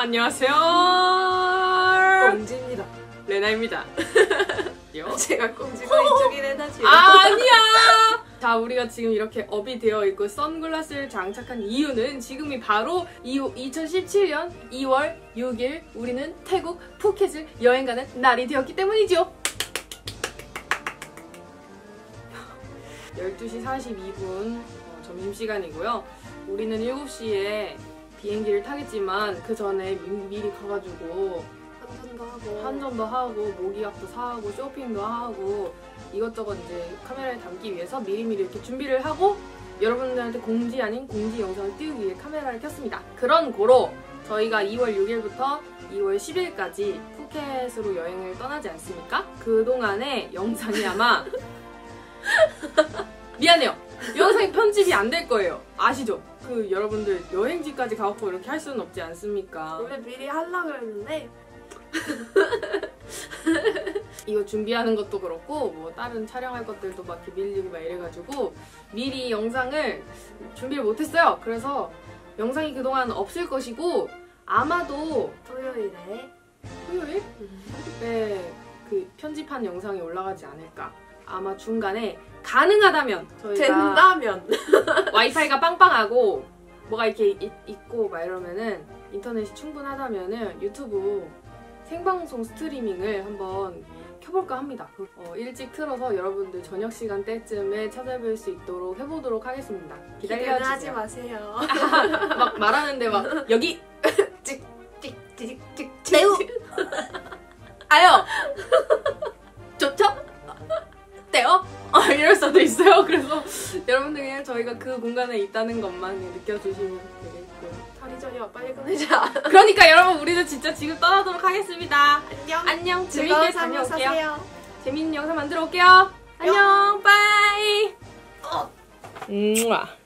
안녕하세요. 꽁지입니다. 레나입니다. 제가 꽁지가 이쪽이래 해야지. 아니야. 자, 우리가 지금 이렇게 업이 되어 있고 선글라스를 장착한 이유는 지금이 바로 2017년 2월 6일 우리는 태국 푸켓을 여행 가는 날이 되었기 때문이죠. 12시 42분 점심시간이고요. 우리는 7시에 비행기를 타겠지만 그 전에 미리 가가지고 한전도 하고 모기약도 사고 쇼핑도 하고 이것저것 이제 카메라에 담기 위해서 미리미리 이렇게 준비를 하고 여러분들한테 공지 아닌 공지 영상을 띄우기 위해 카메라를 켰습니다. 그런 고로 저희가 2월 6일부터 2월 10일까지 푸켓으로 여행을 떠나지 않습니까? 그동안의 영상이 아마 미안해요. 영상이 편집이 안 될 거예요. 아시죠? 그 여러분들 여행지까지 가고 이렇게 할 수는 없지 않습니까? 원래 미리 하려고 그랬는데 이거 준비하는 것도 그렇고 뭐 다른 촬영할 것들도 막 이렇게 밀리고 막 이래가지고 미리 영상을 준비를 못했어요. 그래서 영상이 그동안 없을 것이고 아마도 토요일에 토요일? 네, 그 편집한 영상이 올라가지 않을까. 아마 중간에 가능하다면 저희가 된다면 와이파이가 빵빵하고 뭐가 이렇게 있고 막 이러면은 인터넷이 충분하다면은 유튜브 생방송 스트리밍을 한번 켜볼까 합니다. 일찍 틀어서 여러분들 저녁 시간대쯤에 찾아뵐 수 있도록 해보도록 하겠습니다. 기다려주세요. 기대는 하지 마세요. 막 말하는데 막 여기 찍찍찍찍찍 매우 아요 좋죠? 떼요? 이럴 수도 있어요. 그래서 여러분들 그냥 저희가 그 공간에 있다는 것만 느껴주시면 되겠고요. 다리 저려 빨리 끝내자. 그러니까 여러분 우리는 진짜 지금 떠나도록 하겠습니다. 안녕. 안녕. 즐거운 재밌게 삶을 다녀올게요. 사세요. 재밌는 영상 만들어 올게요. 안녕. 빠이.